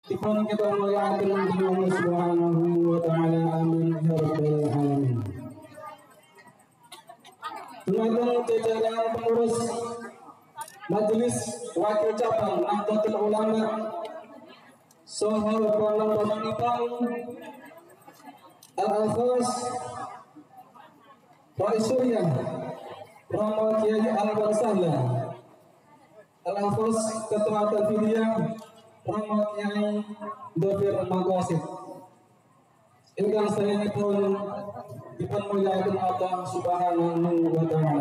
Dipun kita muliakan Allah Subhanahu wa taala, amin ya rabbal alamin. Teman-teman jajaran pengurus Majelis Wakil Cabang Nahdlatul Ulama saha panampunipun Al-Alfas Raisuryah Rama Kiai Al-Bansahla, Al-Alfas Ketua Tanfidiyah Rama Kiai Dofir Magwasid, ingkang saenipun dipun muliakan Allah Subhanahu wa taala.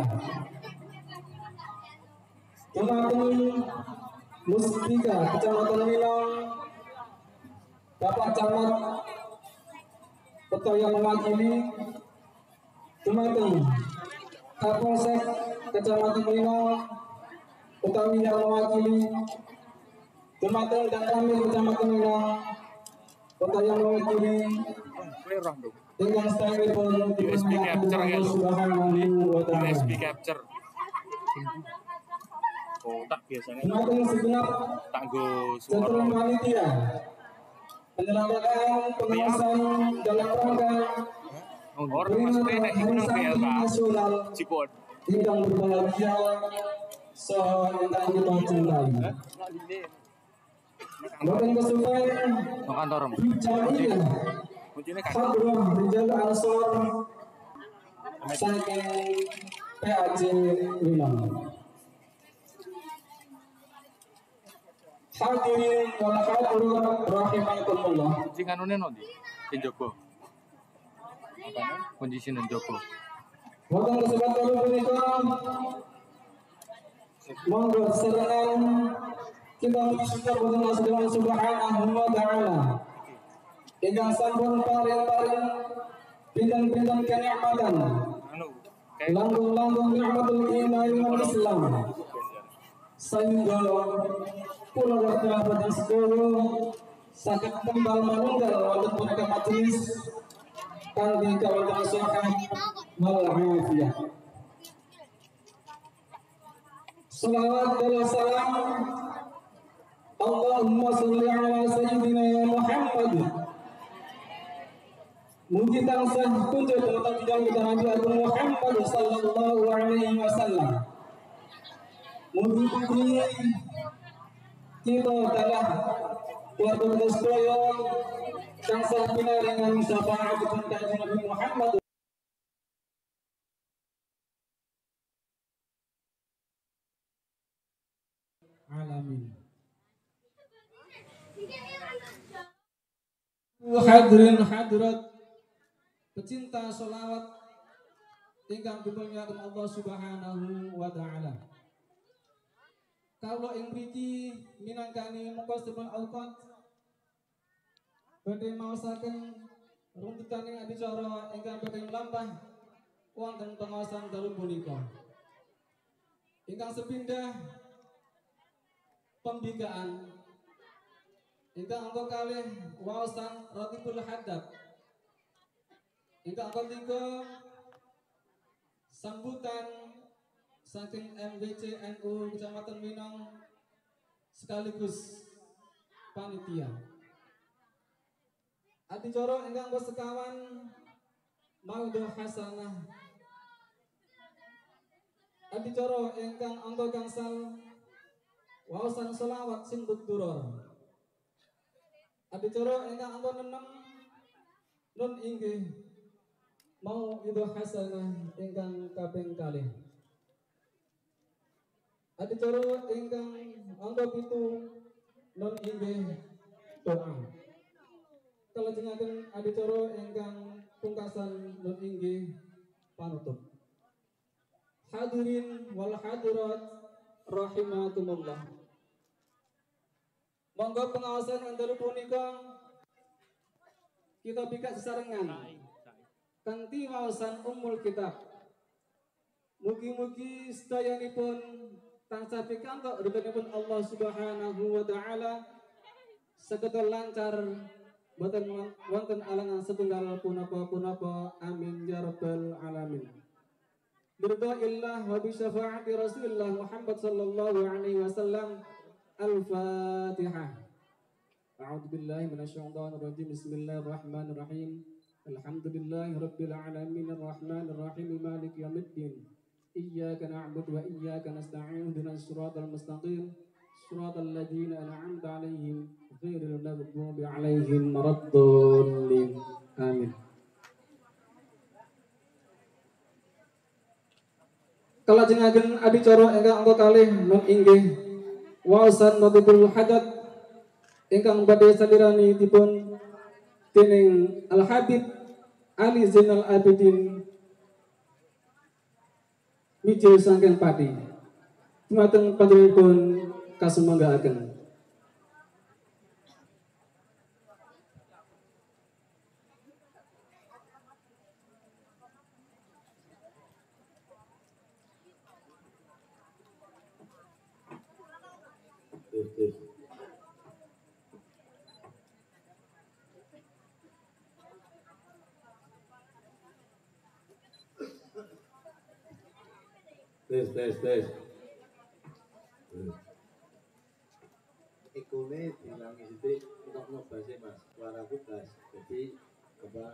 Teman-teman Mustika Kecamatan Minang, Bapak Camat Ketua yang mewakili, teman-teman Kapolsek Kecamatan Minang utawi yang mewakili, teman-teman dan kami Kecamatan Minang kota yang mewakili, dengan setahun USB capture ya lo, USB capture. Kotak biasanya. Teman-teman segenap tanggo suara panitia penyelenggaraan pengawasan dalam rangka peringatan nasional yang berbahagia yang kita cintai. Bapak kesukaan bijaknya Hadroh Rijal Ansor saking PAJ Minang. Hadirin wal hadirat rahimakumullah. Sing anune no ndi? Sing jogo. Kunci sing jogo. Wonten kesempatan punika monggo serengan kita bersyukur kepada Allah Subhanahu wa taala. Ingkang sampun paring pinten-pinten kenikmatan. Langkung-langkung nikmatul iman wal Islam. Sehingga kula warga pada sekolah sakit kembal manunggal wonten punika majelis kanthi kawanten sehat wal afiyah. Salawat dan salam Allahumma sholli ala sayyidina Muhammad. Mugi tansah tunjuk tentang kita Nabi Muhammad sallallahu alaihi wasallam. Mugi kita adalah keluarga sekalian yang sampina dengan syafaat Nabi Muhammad. Alamin. Hadirin hadirat pecinta sholawat ingkang dimuliakan Allah Subhanahu wa taala. Kalau ing mriki minangkani muqaddimah al-qad badhe maosaken runtutaning adicara ingkang badhe mlampah wonten pengawasan dalu punika. Ingkang sepindah pembikaan ingkang angka kalih waosan Ratibul Haddad, ingkang angka 3 sambutan saking MWC NU Kecamatan Minang sekaligus panitia. Adicara ingkang angka sekawan Maudhu Hasanah. Adicara ingkang angka gangsal waosan selawat sing duror. Adicara ingkang angka 6 nun inggih Maudhu Hasanah ingkang kaping kalih. Adicara ingkang angka 7 nun inggih doa. Kalajengaken adicara ingkang pungkasan nun inggih panutup. Hadirin wal hadirat rahimakumullah. Monggo pengawasan andalu punika kita bika sesarengan kanthi waosan Ummul Kitab. Mugi-mugi sedayanipun tansah pikantuk ridhonipun Allah Subhanahu wa taala saged lancar boten wonten alangan setunggal punapa-punapa, amin ya rabbal alamin. Biridhaillah wa bi syafaati Rasulillah Muhammad sallallahu alaihi wasallam. Al-Fatihah. A'udzu billahi minasyaitonir rajim. Bismillahirrahmanirrahim. Alhamdulillahi rabbil alamin arrahmanir rahim maliki yaumiddin. Iyyaka na'budu wa iyyaka nasta'in ihdinas siratal mustaqim. Siratal ladzina an'amta 'alaihim ghairil maghdubi 'alaihim waladdallin. Amin. Kalajengaken adicara ingkang angka kalih nun inggih waosan natibul hadat ingkang badhe salirani dipun dening Al Habib Ali Zainal Abidin Mijil saking Pati. Dumateng panjenenganipun kasumanggaaken. Tes. Ikune dilangi sithik untuk bahasa Mas. Suaraku gas. Jadi apa?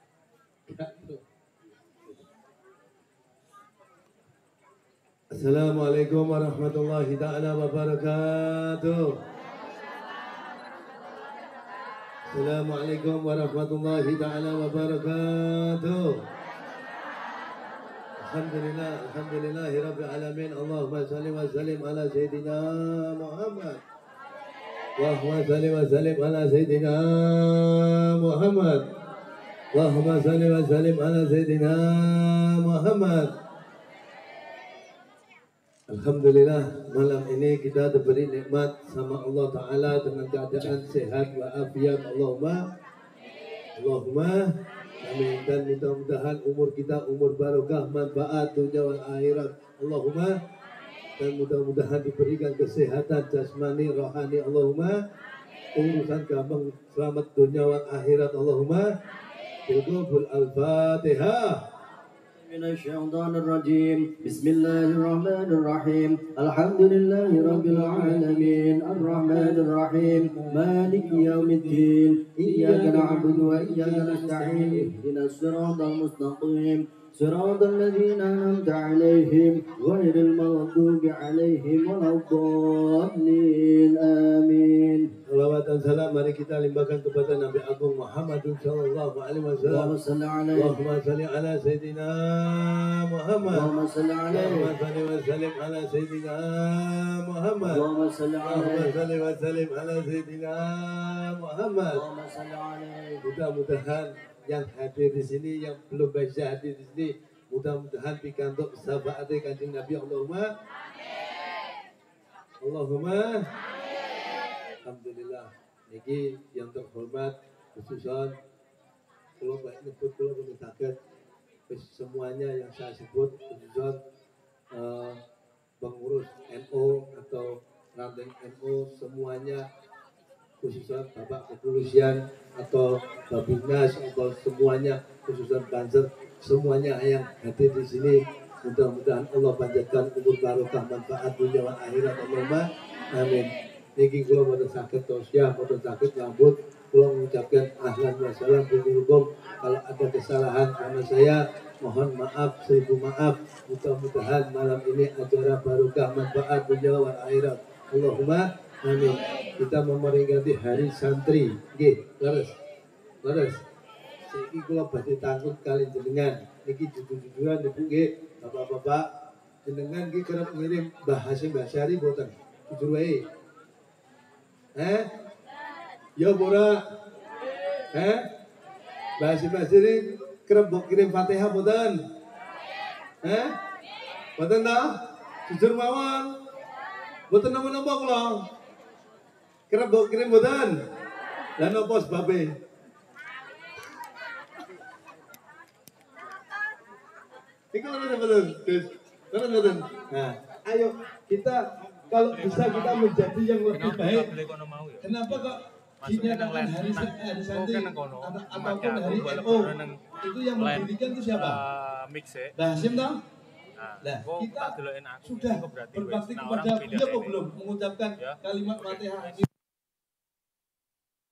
Assalamualaikum warahmatullahi taala wabarakatuh. Assalamualaikum warahmatullahi taala wabarakatuh. Alhamdulillahi rabbil alamin. Allahumma salli wa sallim ala sayyidina Muhammad. Allahumma salli wa sallim ala sayyidina Muhammad. Allahumma salli wa sallim ala sayyidina Muhammad. Alhamdulillah, malam ini kita diberi nikmat sama Allah Ta'ala dengan keadaan sehat wa afiat. Allahumma amin. Dan mudah-mudahan umur kita umur barokah, manfaat dunia wal akhirat. Allahumma. Dan mudah-mudahan diberikan kesehatan jasmani rohani. Allahumma. Urusan gampang, selamat dunia wal akhirat. Allahumma. Bilqabul al-Fatihah. من الشيطان الرجيم بسم الله الرحمن الرحيم الحمد لله رب العالمين الرحمن الرحيم مالك يوم الدين إياك نعبد وإياك نستعين اهدنا الصراط المستقيم صراط الذين أنعمت عليهم غير المغضوب عليهم ولا الضالين آمين. Salawat dan salam mari kita limpahkan kepada Nabi Agung Muhammad sallallahu alaihi wasallam. Allahumma salli ala sayyidina Muhammad. Allahumma salli wa sallim ala sayyidina Muhammad. Allahumma salli wa sallim ala sayyidina Muhammad. Mudah-mudahan yang hadir di sini, yang belum bisa hadir di sini, mudah-mudahan pikantuk syafaat Kanjeng Nabi. Allahumma alhamdulillah. Niki yang terhormat khususan kalau baik nyebut kalau belum sakit semuanya yang saya sebut khususan pengurus NU atau ranting NU semuanya, khususan Bapak Kepolisian atau Babinnas atau semuanya, khususan Banser, semuanya yang hadir di sini, mudah-mudahan Allah panjatkan umur barokah manfaat dunia dan akhirat. Allahumma amin. Niki kula boten saged tausiah, boten saged nyambut, kula mengucapkan ahlan wa salam hukum. Kalau ada kesalahan sama saya, mohon maaf, seribu maaf. Mudah-mudahan malam ini acara barokah manfaat dunia dan akhirat. Allahumma amin. Kita memperingati hari santri. Nggih, leres. Saiki kula badhe takut kali jenengan. Niki jujur-jujuran niku nggih, Bapak-bapak, jenengan nggih kerep ngirim Mbah Hasyim Basyari boten? Jujur wae. Ya pura. Mbah Hasyim Basyari kerep mbok kirim Fatihah boten? Boten ta? Jujur mawon. Boten napa-napa kula. Kerep mbok kirim boten? Lah napa sebabe? Iku betul, Gus. Betul. Nah, ayo kita kalau bisa kita menjadi yang lebih baik. Kenapa kok dinyatakan hari santri ataupun hari NU itu yang mendirikan itu siapa? Mbah Hasyim toh? Nah, kita sudah berbakti kepada beliau belum mengucapkan kalimat Fatihah.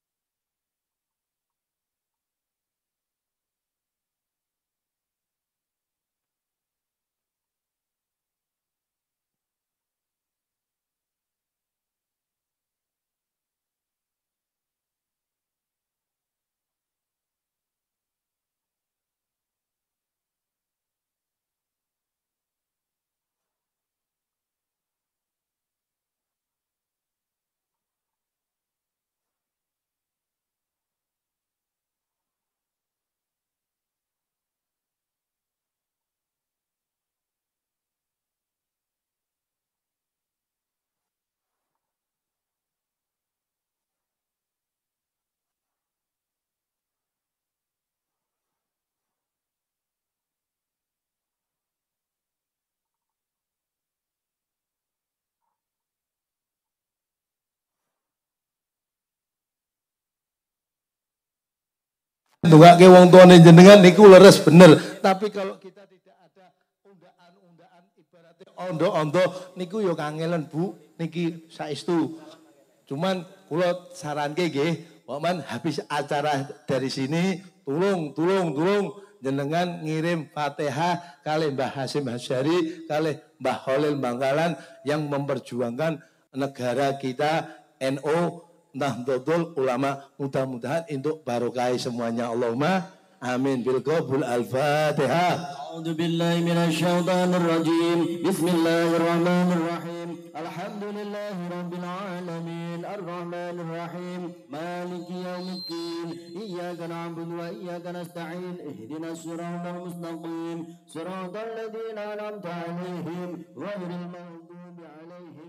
ndongake wong tuane jenengan niku leres bener. Tapi kalau kita tidak ada undaan-undaan ibaratnya ondo-ondo niku yo kangelen Bu niki saestu. Cuman kula saranke nggih, momen habis acara dari sini tulung jenengan ngirim Fatihah kalih Mbah Hasyim Asy'ari kalih Mbah Khalil Bangkalan yang memperjuangkan negara kita NU Nahdlatul Ulama, mudah-mudahan untuk barokah semuanya. Allahumma amin bil qabul. Al-Fatihah. A'udzu billahi minasyaitonir rajim. Bismillahirrahmanirrahim. Alhamdulillahi rabbil alamin. Arrahmanir rahim. Maliki yaumiddin. Iyyaka na'budu wa iyyaka nasta'in. Ihdinas siratal mustaqim. Siratal ladzina an'amta 'alaihim ghairil maghdubi 'alaihim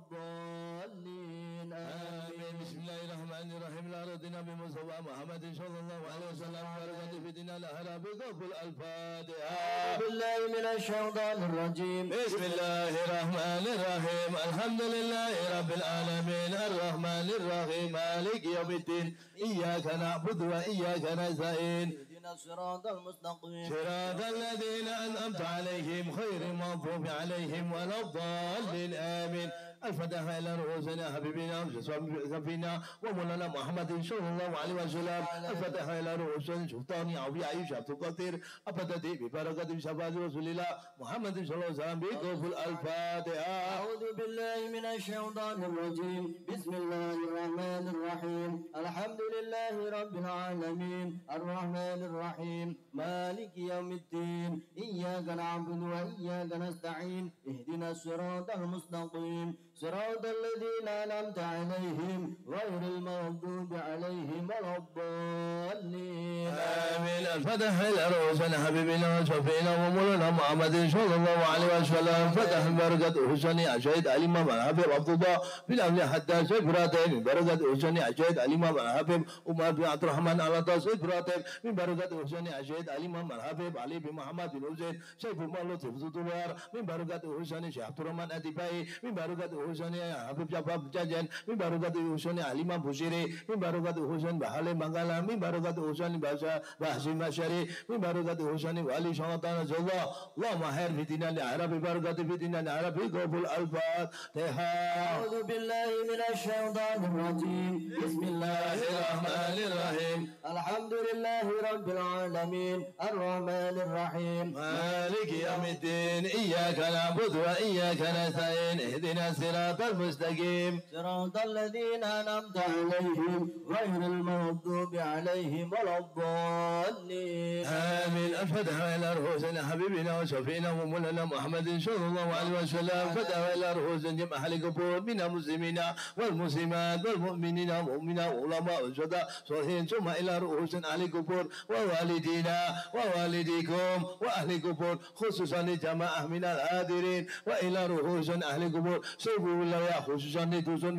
waladdallin. Amin. Bismillahirrahmanirrahim. La radina bi Mustafa Muhammad sallallahu alaihi wasallam wa barakatuh fi dinil arabi qabul al-Fatiha. Billahi minash shaitanir rajim. Bismillahirrahmanirrahim. Alhamdulillahi rabbil alamin. Arrahmanir rahim. Maliki yaumiddin. Iyyaka na'budu wa iyyaka nasta'in. الصراط المستقيم صراط الذين أنعمت عليهم غير المغضوب عليهم ولا الضالين آمين. الفتح إلى رؤوسنا حبيبنا وشفينا ومولانا محمد صلى الله عليه وسلم. الفتح إلى رؤوسنا سلطاني أبي عيش عبد القادر أبدتي ببركة شفاعة رسول الله محمد صلى الله عليه وسلم بقبول الفاتحة. أعوذ بالله من الشيطان الرجيم. بسم الله الرحمن الرحيم. الحمد لله رب العالمين. الرحمن الرحيم. مالك يوم الدين. إياك نعبد وإياك نستعين. اهدنا الصراط المستقيم. صراط الذين أنعمت عليهم غير المغضوب عليهم ولا الضالين. آمين. الفتح إلى رؤوسنا حبيبنا وشفينا ومولانا محمد صلى الله عليه وسلم. فتح بركة حسني أشهد الإمام الحبيب عبد الله بن أبي حتى سيبراتين من بركة حسني أشهد الإمام الحبيب عمر بن عبد الرحمن على سيبراتين من بركة حسني أشهد الإمام الحبيب علي بن محمد بن حسين سيف المولود حفظ الدوار من بركة حسني شيخ عبد الرحمن أديباي من بركة حسني حبيب جابر جاجن من بركة حسني الإمام بوشيري من بركة حسني بحالي بنغالا من بركة حسني بحسين مشاري من بركة حسني والي شاطان الله اللهم خير في ديننا العربي بركة في ديننا العربي قبول الفاتحة. أعوذ بالله من الشيطان الرجيم. بسم الله الرحمن الرحيم. الحمد لله رب العالمين. الرحمن الرحيم. مالك يوم الدين. إياك نعبد وإياك نستعين. اهدنا الصراط المستقيم. صراط الذين أنعمت عليهم غير المغضوب عليهم ولا الضالين. آمين. الفتح إلى رؤوسنا حبيبنا وشفينا ومولانا محمد صلى الله عليه وسلم. فتح إلى رؤوسنا جميع أهل القبور من المسلمين والمسلمات والمؤمنين والمؤمنات والعلماء والشهداء صالحين ثم إلى رؤوس أهل القبور ووالدينا ووالديكم وأهل القبور خصوصا الجماعة من الحاضرين وإلى رؤوس أهل القبور سبوا الله خصوصا لتوسن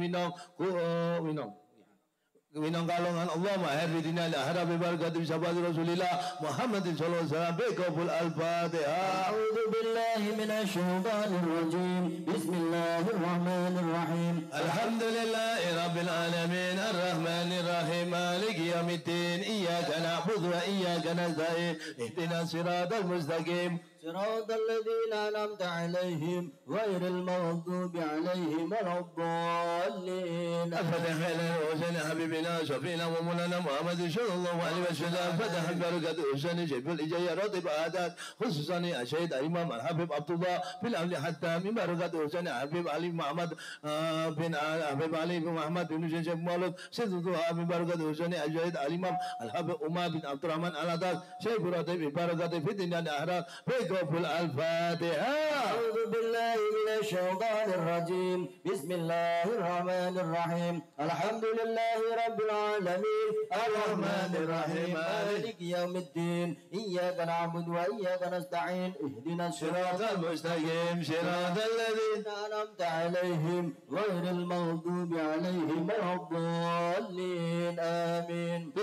منهم Minang kalongan Allah maharbidina lahara bibarakati sabati Rasulillah Muhammad sallallahu alaihi wasallam biqabul al-Fatihah. A'udzu billahi minasy syaithanir rajim. Bismillahir rahmanir rahim. Alhamdulillahi rabbil alamin arrahmanir rahim maliki yaumiddin iyyaka na'budu wa iyyaka nasta'in ihdinas siratal mustaqim صراط الذين أنعمت عليهم غير المغضوب عليهم ولا الضالين. الفتح إلى حسين حبيبنا شفينا ومولانا محمد صلى الله عليه وسلم. فتح بركة حسين شيخ الإجاية رطب عادات خصوصا الشهيد الإمام الحبيب عبد الله في الأمن حتى من بركة حسين حبيب علي محمد بن حبيب علي بن محمد بن شيخ مولود سيدنا من بركة حسين الشهيد الإمام الحبيب عمر بن عبد الرحمن على ذات شيخ رطب بركة في الدنيا الأحرار قبل الفاتحة. أعوذ بالله من الشيطان الرجيم. بسم الله الرحمن الرحيم. الحمد لله رب العالمين الرحمن الرحيم مالك يوم الدين إياك نعبد وإياك نستعين اهدنا الصراط المستقيم صراط الذين أنعمت عليهم غير المغضوب عليهم ولا الضالين آمين.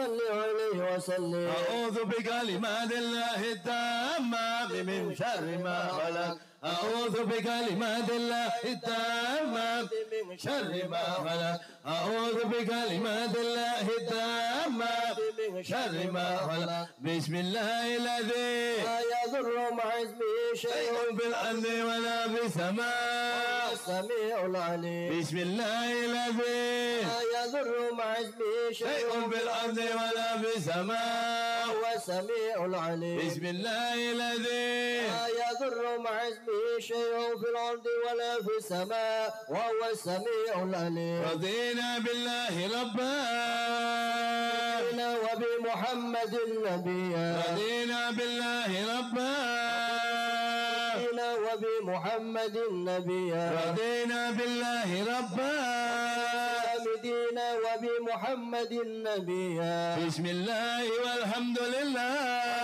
صل عليه وسلم. أعوذ بكلمات الله التامات من شر ما خلق. أعوذ بكلمات الله التامات من شر ما خلق. أعوذ بكلمات الله التامات من شر ما خلق. بسم الله الذي لا يضر مع اسمه شيء في الأرض ولا في السماء السميع العليم. بسم الله الذي لا يضر مع اسمه شيء في الأرض ولا في السماء هو السميع العليم. بسم الله الذي لا يضر مع اسمه شيء في الأرض ولا في السماء وهو السميع العليم. رضينا بالله ربا وبمحمد نبيا. رضينا بالله ربا وبمحمد نبيا. رضينا بالله ربا دينا وبمحمد نبيا. بسم الله والحمد لله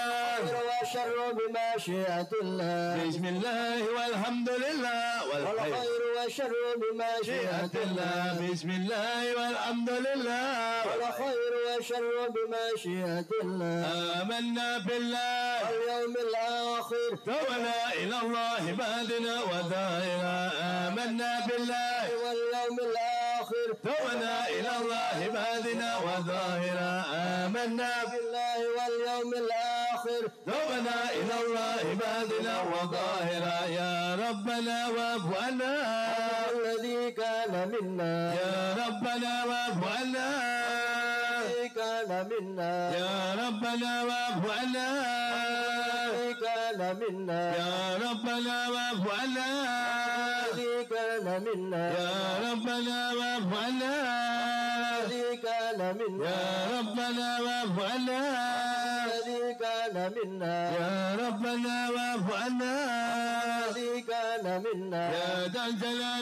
والشر بمشيئة الله. بسم الله والحمد لله والخير والشر بمشيئة الله. بسم الله والحمد لله والخير والشر بمشيئة الله. آمنا بالله واليوم الآخر تونا إلى الله بادنا وظاهرا. آمنا بالله واليوم الآخر تونا إلى الله بادنا وظاهرا. آمنا بالله واليوم الآخر تونا إلى الله بادنا وظاهرا. يا ربنا واعف عنا الذي كان منا. يا ربنا واعف عنا الذي كان منا. يا ربنا واعف عنا الذي كان منا. يا ربنا واعف عنا الذي كان منا. يا ربنا واعف عنا الذي كان منا. يا ربنا واعف عنا الذي كان منا. يا ربنا واعف عنا الذي كان منا. يا ذا الجلال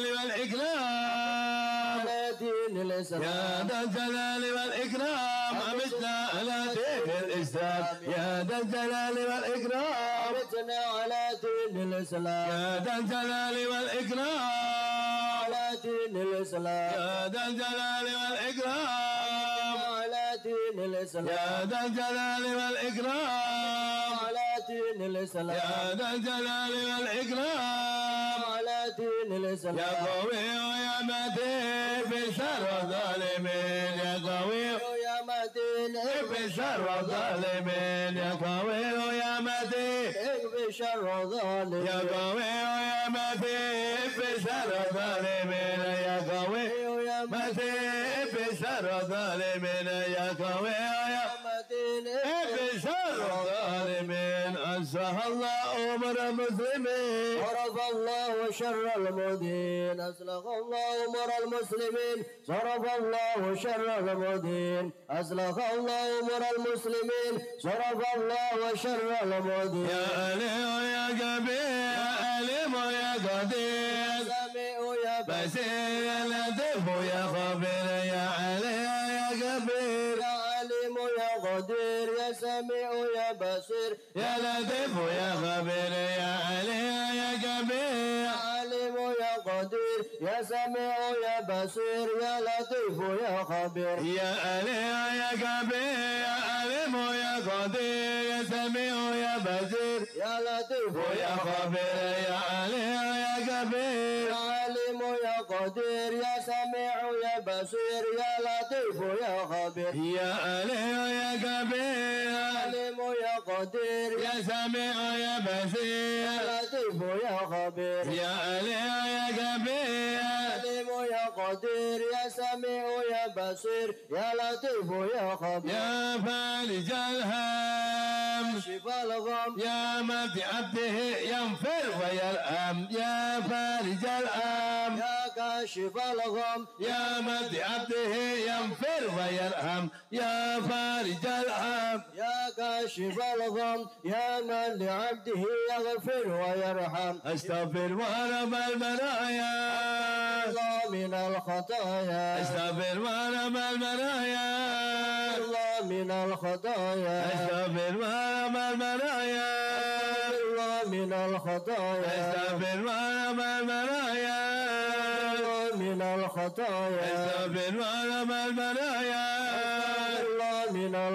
والإكرام على دين الإسلام. يا ذا الجلال والإكرام أمتنا على دين الإسلام. يا ذا الجلال والإكرام أمتنا على دين الإسلام. يا ذا الجلال والإكرام على دين الإسلام. يا ذا الجلال والإكرام على دين الإسلام. يا ذا الجلال والإكرام على دين الإسلام. يا ذا الجلال والإكرام على دين الإسلام. يا قوي يا متين بشر الظالمين. يا قوي يا متين بشر الظالمين. يا قوي يا متين بشر الظالمين. يا قوي يا متين بشر الظالمين. يا قوي يا متين بشر الظالمين. يا قوي يا متين بشر الظالمين. أصلح الله أمر المسلمين صرف الله شر المدين. أصلح الله أمر المسلمين صرف الله شر المدين. أصلح الله أمر المسلمين صرف الله شر المدين. يا علي يا كبير يا عليم يا قدير سميع يا بصير يا لطيف يا خبير. يا علي يا كبير يا عليم يا قدير يا سميع يا بصير يا لطيف يا خبير. يا علي يا كبير يا عليم يا قدير يا سميع يا بصير يا لطيف يا خبير. يا علي يا كبير يا عليم يا قدير يا سميع يا بصير يا لطيف يا خبير. يا علي يا كبير يا عليم يا قدير يا سميع يا بصير يا لطيف يا خبير. يا علي يا كبير يا عليم يا قدير يا سميع يا بصير يا لطيف يا خبير. يا علي يا كبير يا عليم يا قدير يا سميع يا بصير يا لطيف يا خبير. يا فارج الهم شفى الغم يا من بعبده ينفر ويرحم. يا فارج الهم يا كاشف الغم يا من بعبده ينفر ويرحم. يا فارج الهم يا كاشف الغم يا من لعبده يغفر ويرحم. استغفر ورب المنايا الله من الخطايا. استغفر ورب المنايا الله من الخطايا. استغفر ورب المنايا الله من الخطايا. استغفر ورب المنايا من الخطايا. استغفر ورب المنايا الله من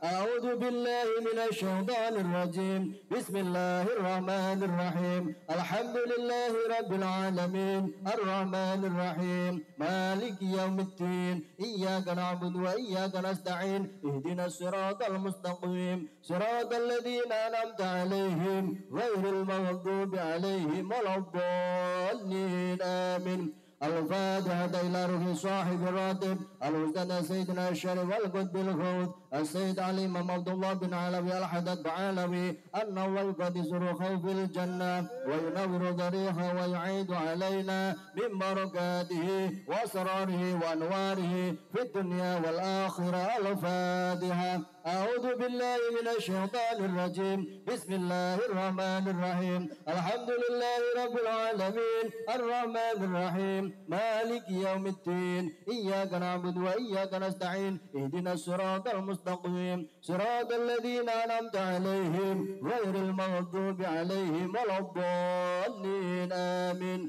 أعوذ بالله من الشيطان الرجيم بسم الله الرحمن الرحيم الحمد لله رب العالمين الرحمن الرحيم مالك يوم الدين إياك نعبد وإياك نستعين اهدنا الصراط المستقيم صراط الذين أنعمت عليهم غير المغضوب عليهم ولا الضالين آمين. الفاتحة إلى روح صاحب الراتب الأستاذ سيدنا الشريف والقطب الغوث السيد علي إمام عبد الله بن علوي الحدث بعلوي أنه يقدس روحه في الجنة وينور ضريحه ويعيد علينا من بركاته وأسراره وأنواره في الدنيا والآخرة. الفاتحة. أعوذ بالله من الشيطان الرجيم بسم الله الرحمن الرحيم الحمد لله رب العالمين الرحمن الرحيم مالك يوم الدين إياك نعبد وإياك نستعين اهدنا الصراط المستقيم صراط الذين أنعمت عليهم غير المغضوب عليهم ولا الضالين آمين.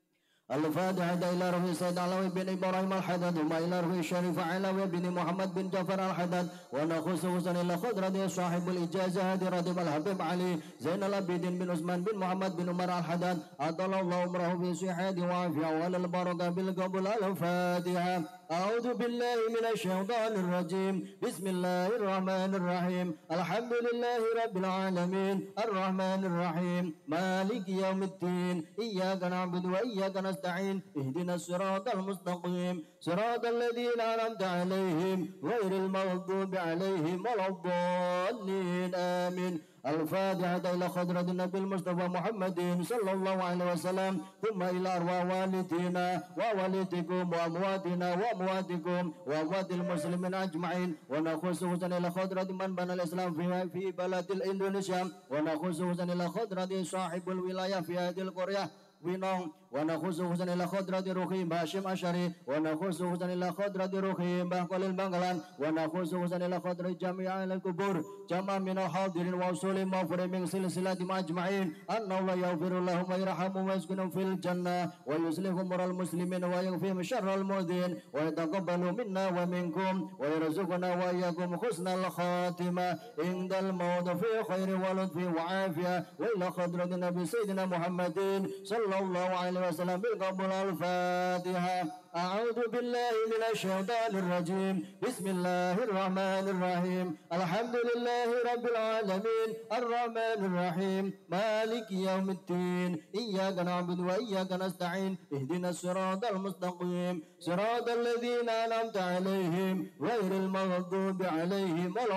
الفاتحة إلى روح سيد علوي بن إبراهيم الحدث ثم إلى روح الشريف علوي بن محمد بن جعفر الحدث ونخص حسن إلى خضرة صاحب الإجازة راتب الحبيب علي زين العابدين بن عثمان بن محمد بن عمر الحدث أطال الله عمره في صحة وعافية وعلى البركة بالقبول. الفاتحة. أعوذ بالله من الشيطان الرجيم بسم الله الرحمن الرحيم الحمد لله رب العالمين الرحمن الرحيم مالك يوم الدين إياك نعبد وإياك نستعين اهدنا الصراط المستقيم صراط الذين أنعمت عليهم غير المغضوب عليهم ولا الضالين آمين. الفاتحة إلى خضرة النبي المصطفى محمد صلى الله عليه وسلم ثم إلى أرواح والدينا ووالدكم وأمواتنا وأمواتكم وأموات المسلمين أجمعين ونخص إلى خضرة من بنى الإسلام في بلد الإندونيسيا ونخص إلى خضرة صاحب الولاية في هذه القرية Winong ونخص إلى خضرة روحي هاشم أشري ونخص إلى خضرة روحي Mbah Kolil Bangkalan ونخص إلى خضرة جميع الكبور جمع من الحاضرين وصول مغفر من سلسلة أجمعين أن الله يغفر لهم ويرحمهم ويسكنهم في الجنة ويصلح أمور المسلمين ويغفر شر المؤذين ويتقبل منا ومنكم ويرزقنا وإياكم حسن الخاتمة عند الموت في خير ولطف وعافية وإلى خضرة النبي سيدنا محمد صلى الله عليه وسلم بالقبول. الفاتحة. أعوذ بالله من الشيطان الرجيم بسم الله الرحمن الرحيم الحمد لله رب العالمين الرحمن الرحيم مالك يوم الدين إياك نعبد وإياك نستعين اهدنا الصراط المستقيم صراط الذين أنعمت عليهم غير المغضوب عليهم ولا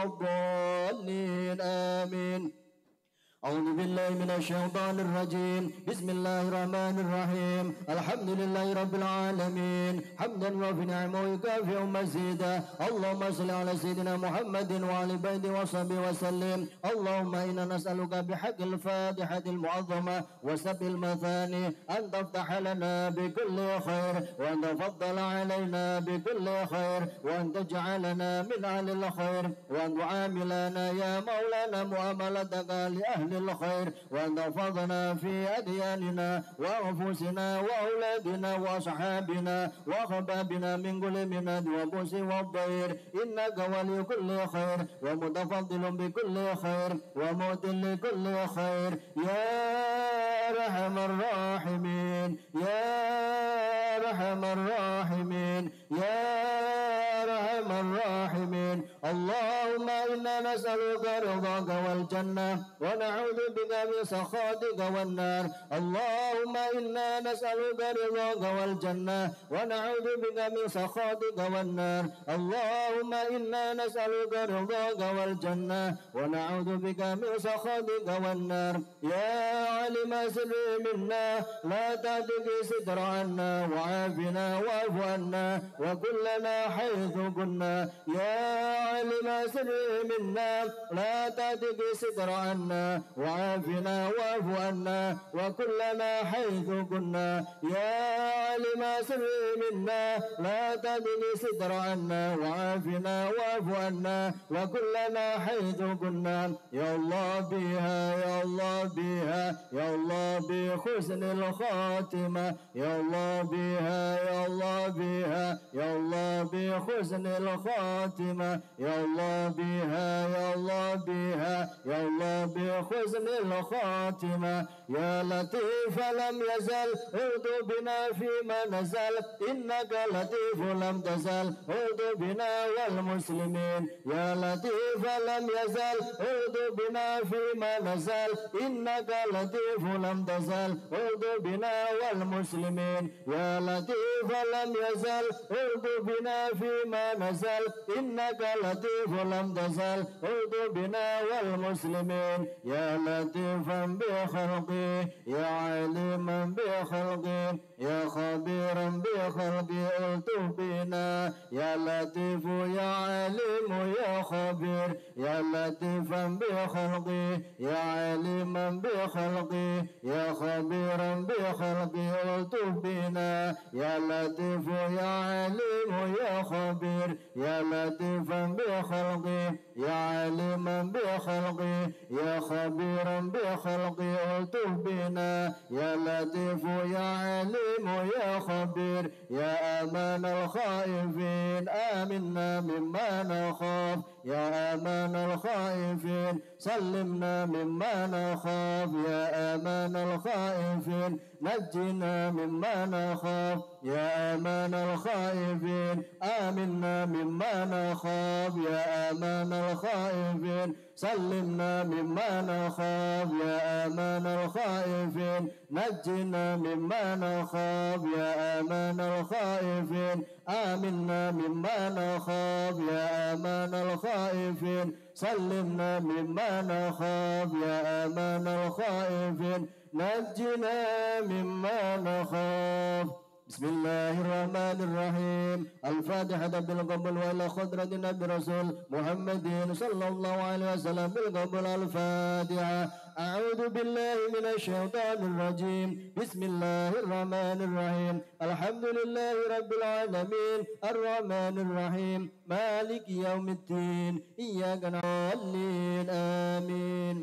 الضالين آمين. أعوذ بالله من الشيطان الرجيم بسم الله الرحمن الرحيم الحمد لله رب العالمين حمدا وفي نعمه ويكافئ مزيدا اللهم صل على سيدنا محمد وعلى بيته وصحبه وسلم. اللهم إنا نسألك بحق الفاتحة المعظمة وسبع المثاني أن تفتح لنا بكل خير وأن تفضل علينا بكل خير وأن تجعلنا من أهل الخير وأن تعاملنا يا مولانا معاملتك لأهل الخير وأن تحفظنا في أدياننا وأنفسنا وأولادنا وأصحابنا وأحبابنا من كل مناد وبؤس والضير إنك ولي كل خير ومتفضل بكل خير ومؤت لكل خير يا أرحم الراحمين يا أرحم الراحمين يا أرحم الراحمين. اللهم إنا نسألك رضاك والجنة ونعوذ بك من سخطك والنار. اللهم إنا نسألك رضاك والجنة ونعوذ بك من سخطك والنار. اللهم إنا نسألك رضاك والجنة ونعوذ بك من سخطك والنار. يا عالم سر منا لا تهتك ستر عنا وعافنا واعف عنا وكلنا حيث كنا. يا عالم سر منا منا لا تهتك ستر عنا وعافنا واعف عنا وكلنا حيث كنا يا عالم سر منا لا تهتك ستر عنا وعافنا واعف عنا وكلنا حيث كنا يا الله بها يا الله بها يا الله بحسن الخاتمة يا الله بها يا الله بها يا الله بحسن الخاتمة يا الله بها يا الله بها يا الله بحسن الخاتمة يا لطيف لم يزل عود بنا فيما نزل إنك لطيف لم تزل عود بنا والمسلمين يا لطيف لم يزل عود بنا فيما نزل إنك لطيف لم تزل عود بنا والمسلمين يا لطيف لم يزل عود بنا فيما نزل إنك لطيف لم تزل عود بنا والمسلمين يا لطيفا بخلقي يا عليما بخلقي يا خبيرا بخلقي الطف بنا يا لطيف يا عليم يا خبير يا لطيفا بخلقي يا عليما بخلقي يا خبيرا بخلقي الطف بنا يا لطيف يا عليم يا خبير يا لطيفا بخلقي يا عليما بخلقي يا خبيرا بخلقي الطف بنا يا لطيف يا عليم يا خبير يا أمان الخائفين آمنا مما نخاف يا أمان الخائفين سلمنا مما نخاف يا أمان الخائفين نجنا مما نخاف يا أمان الخائفين آمنا مما نخاف يا أمان الخائفين سلمنا مما نخاف يا أمان الخائفين نجنا مما نخاف يا أمان الخائفين آمنا مما نخاف يا أمان الخائفين سلمنا مما نخاف يا أمان الخائفين نجنا مما نخاف بسم الله الرحمن الرحيم الفاتحة بالقبول وإلى خضرة النبي رسول محمد صلى الله عليه وسلم بالقبول الفاتحة أعوذ بالله من الشيطان الرجيم بسم الله الرحمن الرحيم الحمد لله رب العالمين الرحمن الرحيم مالك يوم الدين إياك نعبد آمين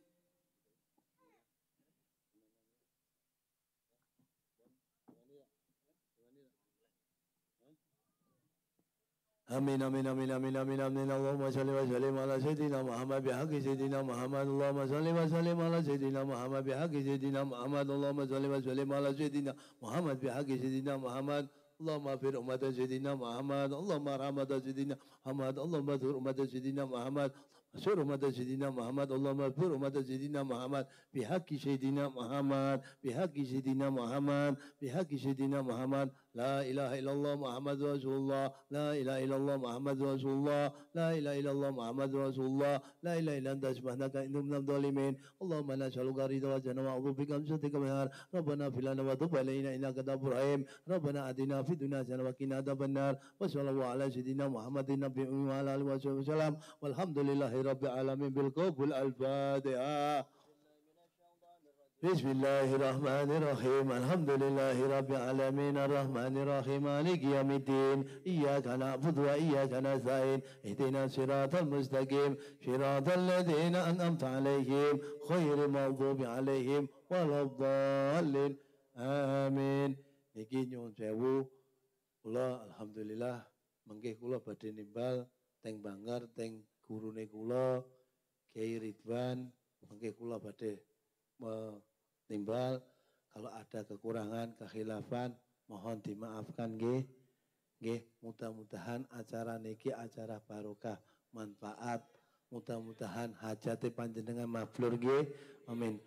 آمين آمين آمين آمين آمين آمين اللهم صل وسلم على سيدنا محمد بحق سيدنا محمد اللهم صل وسلم على سيدنا محمد بحق سيدنا محمد اللهم صل وسلم على سيدنا محمد بحق سيدنا محمد اللهم اغفر أمة سيدنا محمد اللهم ارحم سيدنا محمد اللهم اغفر أمة سيدنا محمد اغفر أمة سيدنا محمد اللهم اغفر أمة سيدنا محمد بحق سيدنا محمد بحق سيدنا محمد بحق سيدنا محمد لا إله إلا الله محمد رسول الله لا إله إلا الله محمد رسول الله لا إله إلا الله محمد رسول الله لا إله إلا أنت سبحانك إني من الظالمين اللهم لا نسألك رضا وجنة وأعوذ بك من سخطك والنار ربنا اغفر لنا وتب علينا إنك تواب رحيم ربنا آتنا في الدنيا حسنة وقنا عذاب النار وصلى الله على سيدنا محمد النبي وعلى آله وصحبه وسلم والحمد لله رب العالمين بالقبول الفاتحة بسم الله الرحمن الرحيم الحمد لله رب العالمين الرحمن الرحيم مالك يوم الدين إياك نعبد وإياك نستعين اهدنا الصراط المستقيم صراط الذين أنعمت عليهم غير المغضوب عليهم ولا الضالين آمين. Niki nyuwun sewu kula alhamdulillah mengke kula badhe nimbal teng Banggar teng gurune kula Kiai Ridwan mengke kula badhe menimbal kalau ada kekurangan kekhilafan mohon dimaafkan nggih. Nggih, mudah-mudahan acara niki acara barokah manfaat. Mudah-mudahan hajate panjenengan mabrur nggih. Amin.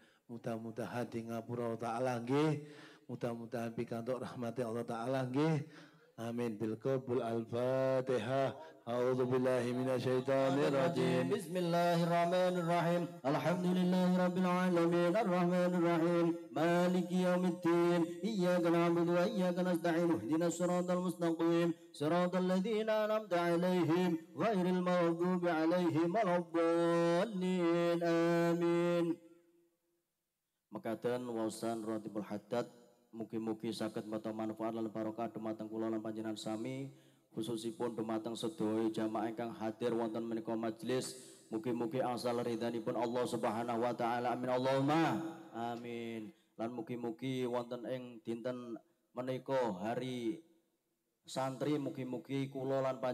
Mudah-mudahan di ngapura taala nggih. Mudah-mudahan pikantuk rahmati Allah taala nggih. Amin bil qabul al-Fatihah. A'udzu billahi minasyaitonir rajim. Bismillahirrahmanirrahim. Alhamdulillahirabbil alamin arrahmanir rahim maliki yaumiddin iyyaka na'budu wa iyyaka nasta'in ihdinas siratal mustaqim siratal ladzina an'amta 'alaihim ghairil maghdubi 'alaihim waladdallin amin. Mekaten waosan ratibul haddad mugi-mugi saged mbeta manfaat lan barokah dumateng kula lan panjenengan sami khususipun dumateng sedaya jamaah ingkang hadir wonten menika majelis mugi-mugi asal ridhanipun Allah Subhanahu wa taala amin Allahumma amin lan mugi-mugi wonten ing dinten menika hari santri mugi-mugi kula lan